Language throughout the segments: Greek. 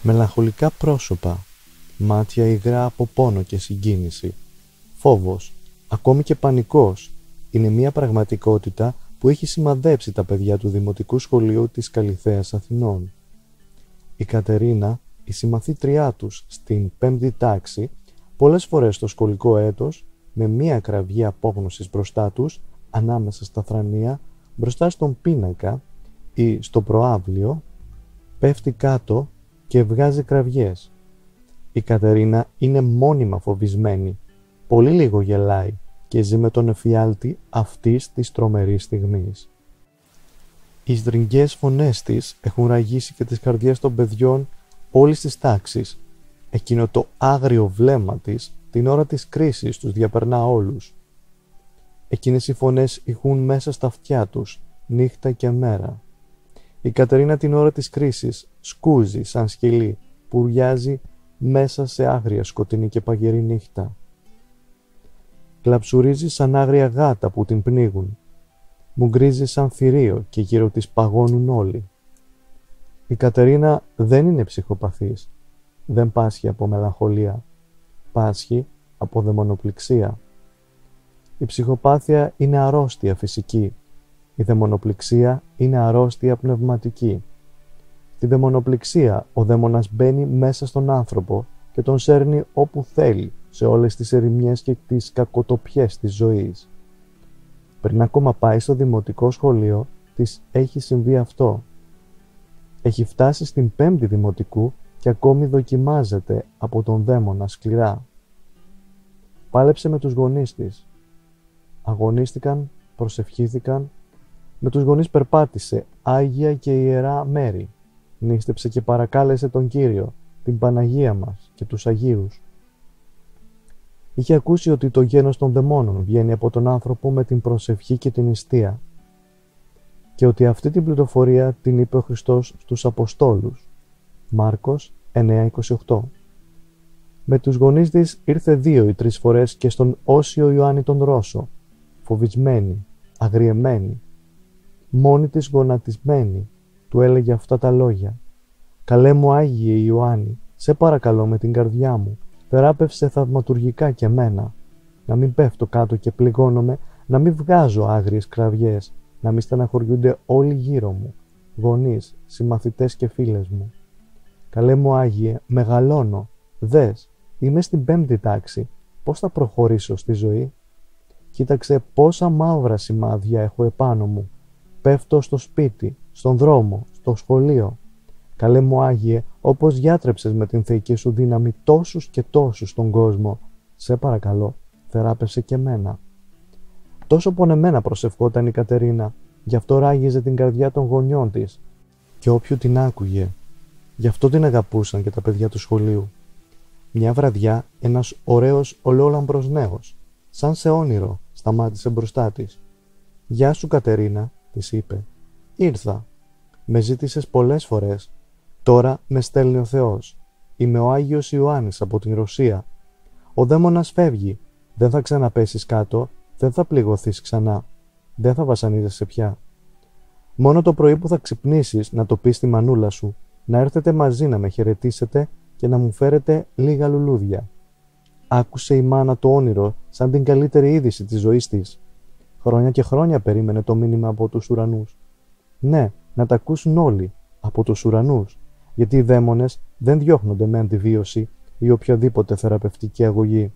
Μελαγχολικά πρόσωπα, μάτια υγρά από πόνο και συγκίνηση, φόβος, ακόμη και πανικός, είναι μια πραγματικότητα που έχει σημαδέψει τα παιδιά του Δημοτικού Σχολείου της Καλιθέας Αθηνών. Η Κατερίνα, η συμμαθήτριά τους στην 5η τάξη, πολλές φορές στο σχολικό έτος, με μια κραυγή απόγνωσης μπροστά τους, ανάμεσα στα θρανία, μπροστά στον πίνακα ή στο προάβλιο, πέφτει κάτω και βγάζει κραυγές. Η Κατερίνα είναι μόνιμα φοβισμένη, πολύ λίγο γελάει και ζει με τον εφιάλτη αυτής της τρομερής στιγμής. Οι σδριγγές φωνές της έχουν ραγίσει και τις καρδιές των παιδιών όλης της τάξης. Εκείνο το άγριο βλέμμα της την ώρα της κρίσης τους διαπερνά όλους. Εκείνες οι φωνές ηχούν μέσα στα αυτιά τους, νύχτα και μέρα. Η Κατερίνα την ώρα της κρίσης σκούζει σαν σκυλί που ουρλιάζει μέσα σε άγρια σκοτεινή και παγερή νύχτα. Κλαψουρίζει σαν άγρια γάτα που την πνίγουν. Μουγκρίζει σαν θηρίο και γύρω της παγώνουν όλοι. Η Κατερίνα δεν είναι ψυχοπαθής. Δεν πάσχει από μελαγχολία. Πάσχει από δαιμονοπληξία. Η ψυχοπάθεια είναι αρρώστια φυσική. Η δαιμονοπληξία είναι αρρώστια πνευματική. Στη δαιμονοπληξία ο δαίμονας μπαίνει μέσα στον άνθρωπο και τον σέρνει όπου θέλει, σε όλες τις ερημιές και τις κακοτοπιές της ζωής. Πριν ακόμα πάει στο δημοτικό σχολείο, της έχει συμβεί αυτό. Έχει φτάσει στην 5η δημοτικού και ακόμη δοκιμάζεται από τον δαίμονα σκληρά. Πάλεψε με τους γονείς της. Αγωνίστηκαν, προσευχήθηκαν. Με τους γονείς περπάτησε άγια και ιερά μέρη. Νύστεψε και παρακάλεσε τον Κύριο, την Παναγία μας και τους Αγίους. Είχε ακούσει ότι το γένος των δαιμόνων βγαίνει από τον άνθρωπο με την προσευχή και την νηστεία και ότι αυτή την πληροφορία την είπε ο Χριστός στους Αποστόλους. Μάρκος 9:28. Με τους γονείς της ήρθε 2 ή 3 φορές και στον Όσιο Ιωάννη τον Ρώσο, φοβισμένη, αγριεμένη, μόνη της γονατισμένη, του έλεγε αυτά τα λόγια. «Καλέ μου Άγιε Ιωάννη, σε παρακαλώ με την καρδιά μου, θεράπευσε θαυματουργικά και μένα, να μην πέφτω κάτω και πληγώνομαι, να μην βγάζω άγριες κραυγές, να μην στεναχωριούνται όλοι γύρω μου, γονείς, συμμαθητές και φίλες μου. Καλέ μου Άγιε, μεγαλώνω, δες, είμαι στην 5η τάξη, πώς θα προχωρήσω στη ζωή? Κοίταξε πόσα μαύρα σημάδια έχω επάνω μου, πέφτω στο σπίτι, στον δρόμο, στο σχολείο. Καλέ μου Άγιε, όπως γιάτρεψες με την θεϊκή σου δύναμη τόσους και τόσους στον κόσμο, σε παρακαλώ, θεράπευσε και μένα». Τόσο πονεμένα προσευχόταν η Κατερίνα, γι' αυτό ράγιζε την καρδιά των γονιών της και όποιου την άκουγε. Γι' αυτό την αγαπούσαν και τα παιδιά του σχολείου. Μια βραδιά ένας ωραίος ολόλαμπρος νέος, σαν σε όνειρο, σταμάτησε μπροστά της. «Γεια σου Κατερίνα», της είπε. «Ήρθα. Με ζήτησες πολλές φορές. Τώρα με στέλνει ο Θεός. Είμαι ο Άγιος Ιωάννης από την Ρωσία. Ο δαίμονας φεύγει. Δεν θα ξαναπέσεις κάτω. Δεν θα πληγωθείς ξανά. Δεν θα βασανίζεσαι πια. Μόνο το πρωί που θα ξυπνήσεις να το πεις στη μανούλα σου, να έρθετε μαζί να με χαιρετήσετε και να μου φέρετε λίγα λουλούδια». Άκουσε η μάνα το όνειρο σαν την καλύτερη είδηση της ζωής της. Χρόνια και χρόνια περίμενε το μήνυμα από τους ουρανούς. Ναι, να τα ακούσουν όλοι, από τους ουρανούς, γιατί οι δαίμονες δεν διώχνονται με αντιβίωση ή οποιαδήποτε θεραπευτική αγωγή.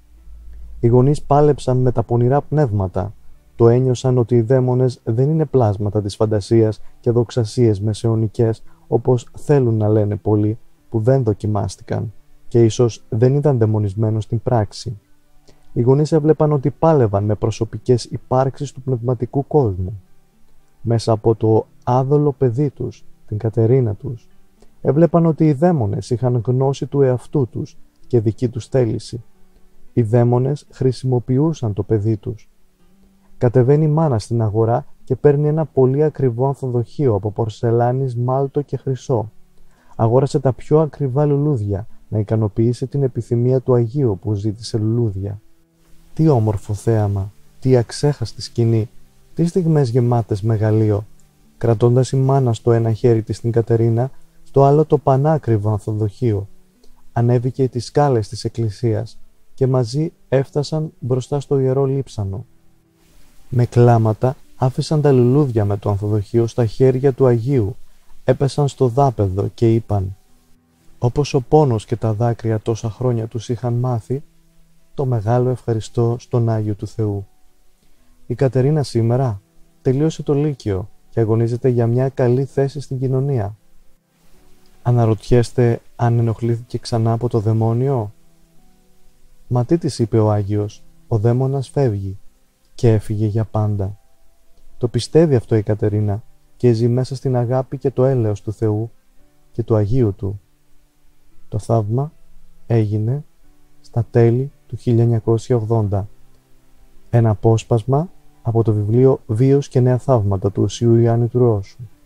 Οι γονείς πάλεψαν με τα πονηρά πνεύματα. Το ένιωσαν ότι οι δαίμονες δεν είναι πλάσματα της φαντασίας και δοξασίες μεσαιωνικές, όπως θέλουν να λένε πολλοί που δεν δοκιμάστηκαν και ίσως δεν ήταν δαιμονισμένος στην πράξη. Οι γονείς έβλεπαν ότι πάλευαν με προσωπικές υπάρξεις του πνευματικού κόσμου. Μέσα από το άδολο παιδί τους, την Κατερίνα τους, έβλεπαν ότι οι δαίμονες είχαν γνώση του εαυτού τους και δική τους θέληση. Οι δαίμονες χρησιμοποιούσαν το παιδί τους. Κατεβαίνει η μάνα στην αγορά και παίρνει ένα πολύ ακριβό ανθοδοχείο από πορσελάνη, σμάλτο και χρυσό. Αγόρασε τα πιο ακριβά λουλούδια να ικανοποιήσει την επιθυμία του Αγίου που ζήτησε λουλούδια. Τι όμορφο θέαμα, τι αξέχαστη σκηνή, τι στιγμές γεμάτες μεγαλείο. Κρατώντας η μάνα στο ένα χέρι της την Κατερίνα, στο το άλλο το πανάκριβο ανθοδοχείο. Ανέβηκε τις σκάλες της εκκλησίας και μαζί έφτασαν μπροστά στο ιερό λείψανο. Με κλάματα άφησαν τα λουλούδια με το ανθοδοχείο στα χέρια του Αγίου, έπεσαν στο δάπεδο και είπαν: όπως ο πόνος και τα δάκρυα τόσα χρόνια τους είχαν μάθει, το μεγάλο ευχαριστώ στον Άγιο του Θεού. Η Κατερίνα σήμερα τελείωσε το Λύκειο και αγωνίζεται για μια καλή θέση στην κοινωνία. Αναρωτιέστε αν ενοχλήθηκε ξανά από το δαιμόνιο? Μα τι της είπε ο Άγιος? Ο δαίμονας φεύγει, και έφυγε για πάντα. Το πιστεύει αυτό η Κατερίνα και ζει μέσα στην αγάπη και το έλεος του Θεού και του Αγίου Του. Το θαύμα έγινε στα τέλη του 1980. Ένα απόσπασμα από το βιβλίο «Βίος και νέα θαύματα» του Οσίου Ιωάννη του Ρώσου.